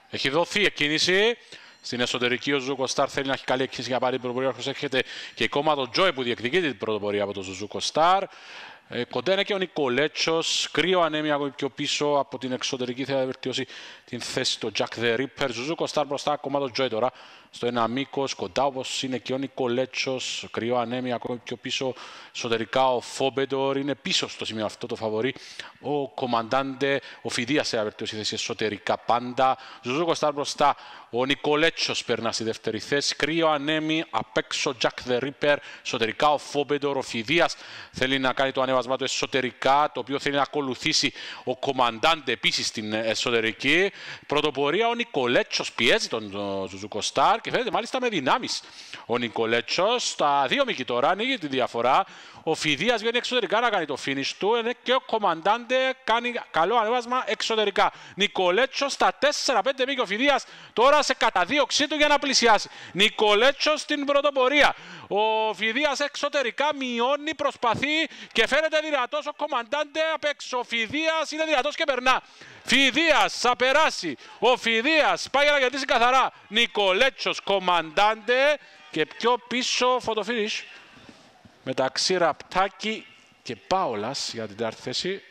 Έχει δοθεί εκκίνηση. Στην εσωτερική ο Ζουζού Κοστάρ θέλει να έχει καλή εκκίνηση για να πάρει την πρωτοπορία. Έρχεται και ακόμα τον Τζόι που διεκδικεί την πρωτοπορία από τον Ζουζού Κοστάρ. Κοντά είναι και ο Νικολέτσος. Κρύο ανέμει ακόμη πιο πίσω από την εξωτερική. Θέλει να βελτιώσει την θέση του Jack the Ripper. Ζουζού Κοστάρ μπροστά, ακόμα τον Τζόι τώρα. Στο ένα μήκος, κοντά όπως είναι και ο Νικολέτσος. Κρύο ανέμει ακόμη πιο πίσω. Εσωτερικά ο Φόμπεντορ είναι πίσω στο σημείο αυτό το φαβορί. Ο Κομαντάντε, ο Φιδίας θέλει να βελτιώσει θέση εσωτερικά πάντα. Ζουζού Κοστάρ μπροστά. Ο Νικολέτσος περνά στη δεύτερη θέση. Κρύο ανέμει απ' έξω Jack the Ripper. Εσωτερικά ο Φόμπεντορ, ο Φιδίας θέλει να κάνει το ανέβασμα του εσωτερικά, το οποίο θέλει να ακολουθήσει ο Κομαντάντε επίσης στην εσωτερική. Πρωτοπορία ο Νικολέτσος πιέζει τον Ζουζού Κοστάρ και φαίνεται μάλιστα με δυνάμεις. Ο Νικολέτσος στα 2 μήκη τώρα ανοίγει τη διαφορά. Ο Φιδίας βγαίνει εξωτερικά να κάνει το finish του και ο Κομαντάντε κάνει καλό ανέβασμα εξωτερικά. Νικολέτσος στα 4-5 μήκη, ο Φιδίας τώρα σε καταδίωξή του για να πλησιάσει. Νικολέτσος στην πρωτοπορία. Ο Φιδίας εξωτερικά μειώνει, προσπαθεί και φαίνεται δυνατός ο Κομαντάντε απ' έξω. Ο Φιδίας είναι δυνατός και περνά. Φιδίας θα περάσει. Ο Φιδίας πάει για να κερδίσει καθαρά. Νικολέτσος, Κομαντάντε και πιο πίσω φωτοφίνις μεταξύ Ραπτάκη και Πάολας για την τέταρτη θέση.